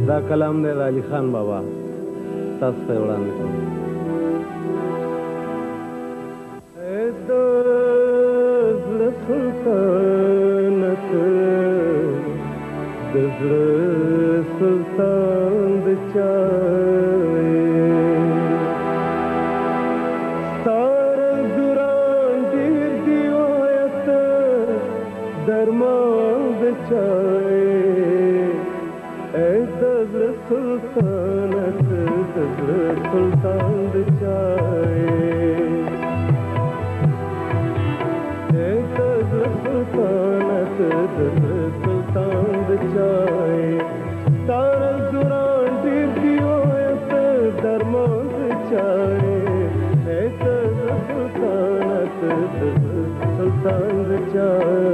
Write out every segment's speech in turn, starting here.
دا کلام دی د علي خان بابا تاسو ته وړاندې کوم. د زړه سلطنت د زړه سلطان د چا ستاره دوران ډېر دی وایه درمان د چا سلطانت د زړه سلطان د چا د زړه سلطانت د زړه سلطان د چا ستاره دوران ډېر دی وایه درمان د چا د زړه سلطانت د زړه سلطان د چا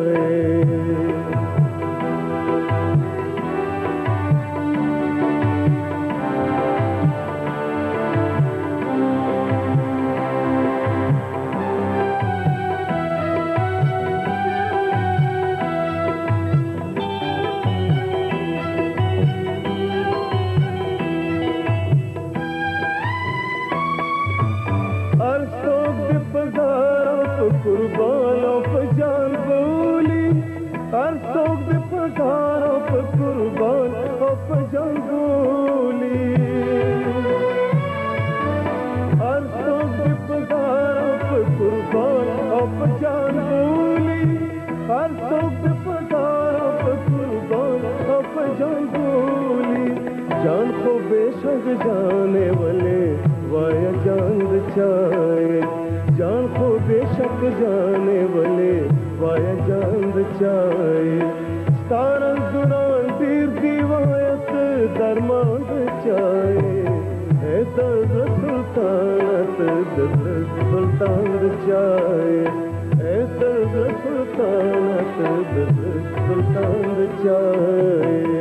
जान को बेशक जाने वाले वाया जान चाहे जान को बेशक जाने वाले वाया जान चाहे तारा दुरान तीर दीवायत दरमान चाहे है सुल्तानत सुल्तान चाहे है सुल्तानत सुल्तान चाहे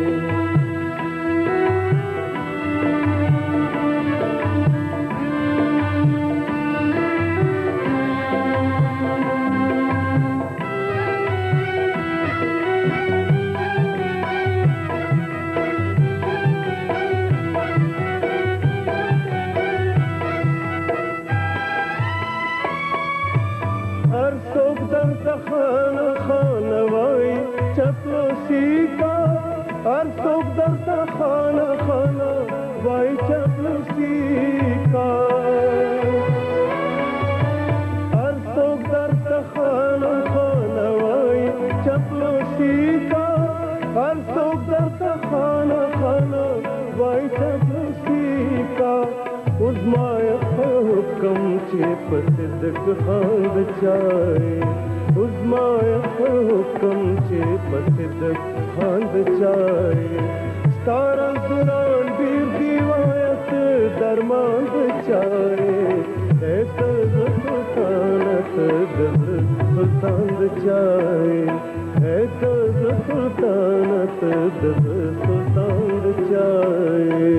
पसिदक खांद चाहे उज़माया हुक्म चे पसिदक खांद चाहे तारा दुरान दीर दीवायत दरमान चाहे है सुल्तानत सुल्तान चाहे है सुल्तानत सुल्तान चाहे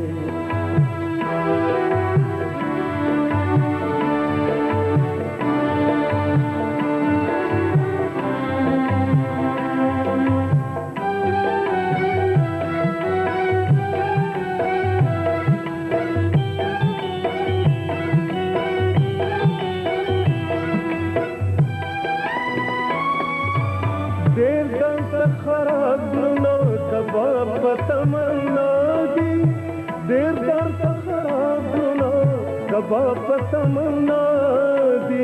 बाप तमन्ना दी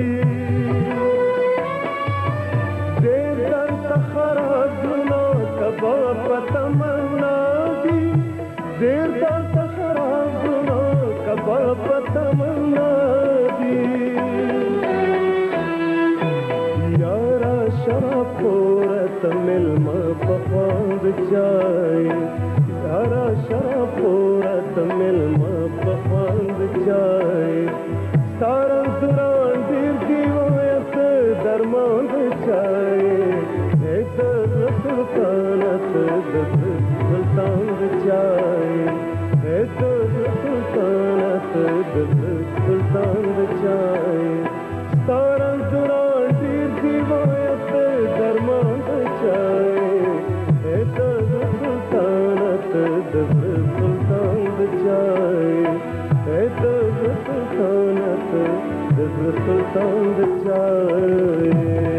देर दर्द खराब गुना बाप तमन्ना दी देर दर्द खराब गुना बाप तमन्ना दी यारा शराब पोरत मिलमा पपांद जाए यारा शराब पोरत मिलमा पपांद जाए तारा दुरान दीर दीवायत दरमान चाहे एक सुल्तानत सुल्तान चाहे एक सुल्तानत सुल्तान चाहे तारा दुरान दीर दीवायत दरमान चाहे एक सुल्तानत सुल्तान बचाए, दर्द सुल्तानत, दर्द सुल्तान बचाए।